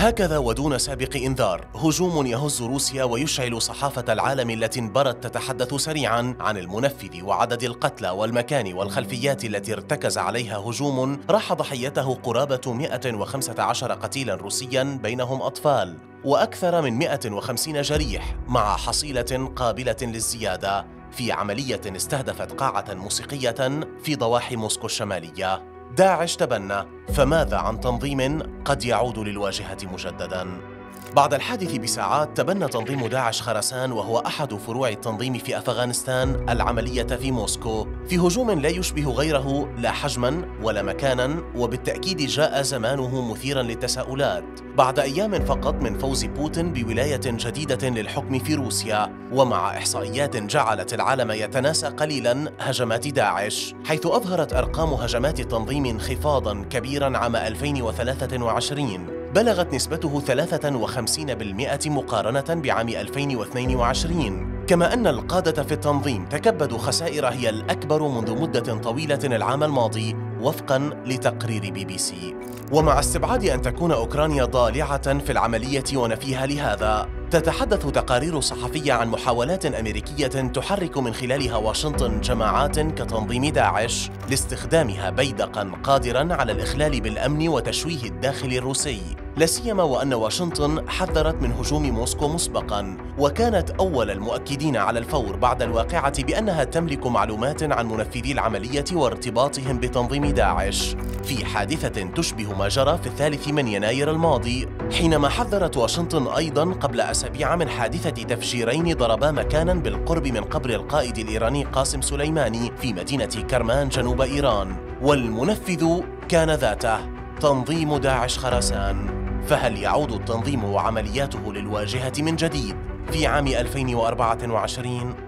هكذا ودون سابق إنذار هجوم يهز روسيا ويشعل صحافة العالم التي انبرت تتحدث سريعا عن المنفذ وعدد القتلى والمكان والخلفيات التي ارتكز عليها هجوم راح ضحيته قرابة 115 قتيلا روسيا بينهم أطفال وأكثر من 150 جريح مع حصيلة قابلة للزيادة في عملية استهدفت قاعة موسيقية في ضواحي موسكو الشمالية. داعش تبنى، فماذا عن تنظيم قد يعود للواجهة مجدداً؟ بعد الحادث بساعات تبنى تنظيم داعش خراسان وهو أحد فروع التنظيم في أفغانستان العملية في موسكو في هجوم لا يشبه غيره لا حجماً ولا مكاناً، وبالتأكيد جاء زمانه مثيراً للتساؤلات بعد أيام فقط من فوز بوتين بولاية جديدة للحكم في روسيا، ومع إحصائيات جعلت العالم يتناسى قليلاً هجمات داعش، حيث أظهرت أرقام هجمات التنظيم انخفاضاً كبيراً عام 2023 بلغت نسبته 53% مقارنة بعام 2022، كما أن القادة في التنظيم تكبدوا خسائر هي الأكبر منذ مدة طويلة العام الماضي وفقاً لتقرير BBC. ومع استبعاد أن تكون أوكرانيا ضالعة في العملية ونفيها لهذا، تتحدث تقارير صحفية عن محاولات أمريكية تحرك من خلالها واشنطن جماعات كتنظيم داعش لاستخدامها بيدقاً قادراً على الإخلال بالأمن وتشويه الداخل الروسي، لا سيما وأن واشنطن حذرت من هجوم موسكو مسبقاً، وكانت أول المؤكدين على الفور بعد الواقعة بأنها تملك معلومات عن منفذي العملية وارتباطهم بتنظيم داعش، في حادثة تشبه ما جرى في 3 يناير الماضي، حينما حذرت واشنطن أيضاً قبل أسابيع من حادثة تفجيرين ضربا مكاناً بالقرب من قبر القائد الإيراني قاسم سليماني في مدينة كرمان جنوب إيران، والمنفذ كان ذاته تنظيم داعش خراسان. فهل يعود التنظيم وعملياته للواجهة من جديد في عام 2024؟